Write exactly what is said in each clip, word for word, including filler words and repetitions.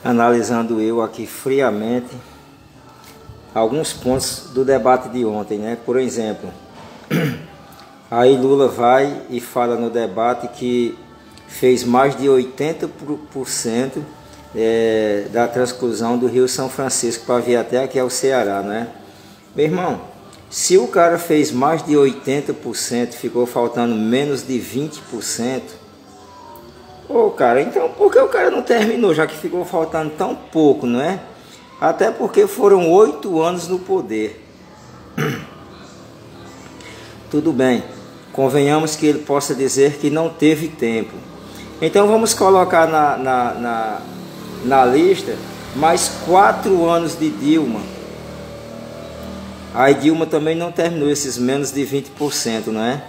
analisando eu aqui friamente alguns pontos do debate de ontem, né? Por exemplo, aí Lula vai e fala no debate que fez mais de oitenta por cento é, da transclusão do Rio São Francisco para vir até aqui ao Ceará, né? Meu irmão, se o cara fez mais de oitenta por cento, ficou faltando menos de vinte por cento, ô cara, então por que o cara não terminou, já que ficou faltando tão pouco, não é? Até porque foram oito anos no poder. Tudo bem, convenhamos que ele possa dizer que não teve tempo. Então vamos colocar na, na, na, na lista mais quatro anos de Dilma. Aí Dilma também não terminou esses menos de vinte por cento, não é?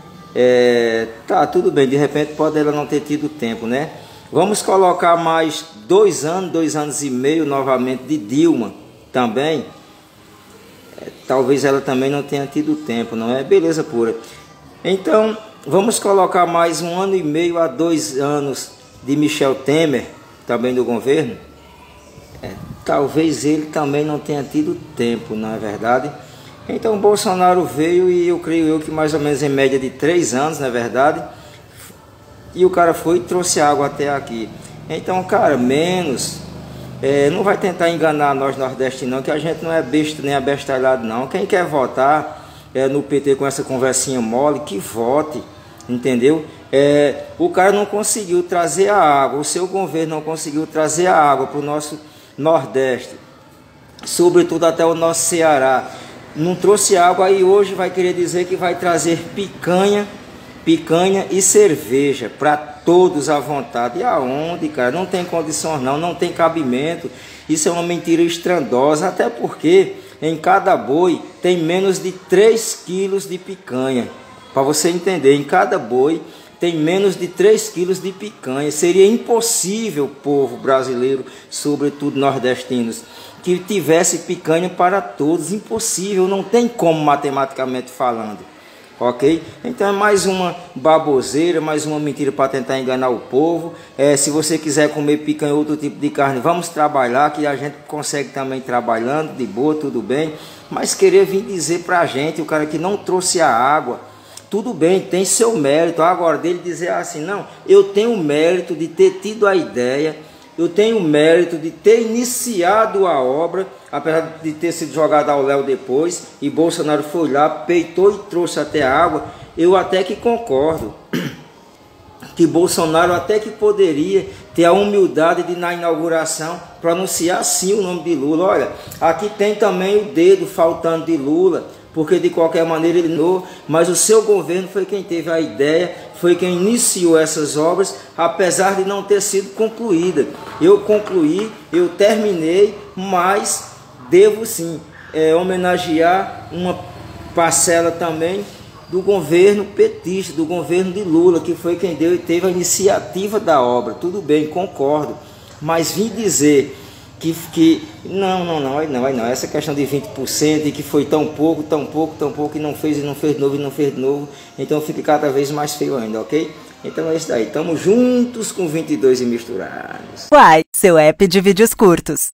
É, tá, tudo bem, de repente pode ela não ter tido tempo, né? Vamos colocar mais dois anos, dois anos e meio novamente de Dilma também. É, talvez ela também não tenha tido tempo, não é? Beleza pura. Então, vamos colocar mais um ano e meio a dois anos de Michel Temer, também do governo. É, talvez ele também não tenha tido tempo, não é verdade? Então, Bolsonaro veio e eu creio eu que mais ou menos em média de três anos, não é verdade? E o cara foi e trouxe água até aqui. Então, cara, menos. É, não vai tentar enganar nós nordestinos, não, que a gente não é besta nem abestalhado, não. Quem quer votar é, no P T com essa conversinha mole, que vote, entendeu? É, o cara não conseguiu trazer a água, o seu governo não conseguiu trazer a água para o nosso Nordeste, sobretudo até o nosso Ceará. Não trouxe água e hoje vai querer dizer que vai trazer picanha, picanha e cerveja para todos à vontade. E aonde, cara? Não tem condições não, não tem cabimento. Isso é uma mentira estrondosa, até porque em cada boi tem menos de três quilos de picanha. Para você entender, em cada boi tem menos de três quilos de picanha. Seria impossível, povo brasileiro, sobretudo nordestinos, que tivesse picanha para todos. Impossível, não tem como matematicamente falando. Ok? Então é mais uma baboseira, mais uma mentira para tentar enganar o povo. É, se você quiser comer picanha ou outro tipo de carne, vamos trabalhar, que a gente consegue também trabalhando, de boa, tudo bem. Mas querer vir dizer para a gente, o cara que não trouxe a água, tudo bem, tem seu mérito. Agora dele dizer assim, não, eu tenho o mérito de ter tido a ideia, eu tenho o mérito de ter iniciado a obra, apesar de ter sido jogado ao léu depois, e Bolsonaro foi lá, peitou e trouxe até a água. Eu até que concordo que Bolsonaro até que poderia ter a humildade de, na inauguração, pronunciar sim o nome de Lula. Olha, aqui tem também o dedo faltando de Lula, porque de qualquer maneira ele não, mas o seu governo foi quem teve a ideia, foi quem iniciou essas obras, apesar de não ter sido concluída. Eu concluí, eu terminei, mas devo sim é, homenagear uma parcela também do governo petista, do governo de Lula, que foi quem deu e teve a iniciativa da obra. Tudo bem, concordo, mas vim dizer que, que não, não, não, não, não, essa questão de vinte por cento e que foi tão pouco, tão pouco, tão pouco e não fez e não fez de novo e não fez de novo, então fica cada vez mais feio ainda, ok? Então é isso daí, estamos juntos com vinte e dois e misturados. Uai, seu app de vídeos curtos.